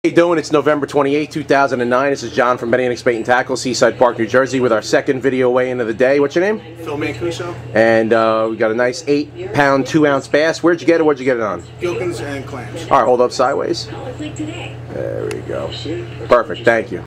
How you doing? It's November 28, 2009. This is John from Benny & Bait and Tackle, Seaside Park, New Jersey, with our second video weigh-in of the day. What's your name? Phil Mancuso. And we got a nice 8-pound, 2-ounce bass. Where'd you get it? What'd you get it on? Gilpins and clams. All right, hold up sideways. There we go. Perfect. Thank you.